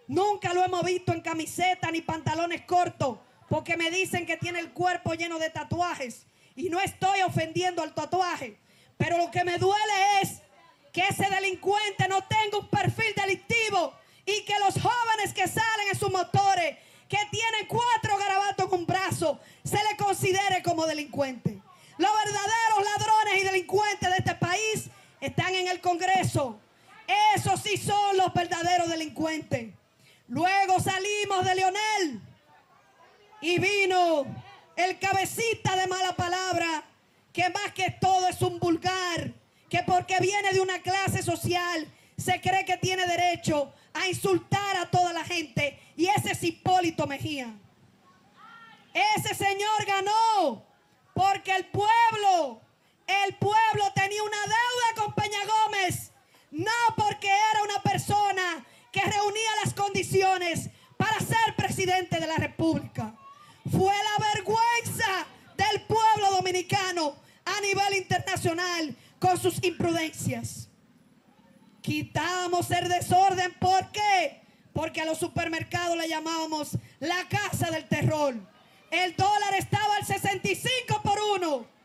Nunca lo hemos visto en camiseta ni pantalones cortos, porque me dicen que tiene el cuerpo lleno de tatuajes. Y no estoy ofendiendo al tatuaje, pero lo que me duele es que ese delincuente no tenga un perfil delictivo y que los jóvenes que salen en sus motores, que tienen 4 garabatos en un brazo, se le considere como delincuente. Los verdaderos ladrones y delincuentes de este país están en el Congreso. Esos sí son los verdaderos delincuentes. Luego salimos de Leonel y vino el cabecita de mala palabra, que más que todo es un vulgar, que porque viene de una clase social se cree que tiene derecho a insultar a toda la gente, y ese es Hipólito Mejía. Ese señor ganó porque el pueblo tenía una deuda con Peña Gómez, no porque era una persona que reunía las condiciones para ser presidente de la República. Fue la vergüenza del pueblo dominicano a nivel internacional con sus imprudencias. Quitamos el desorden, ¿por qué? Porque a los supermercados le llamábamos la casa del terror. El dólar estaba al 65 por 1.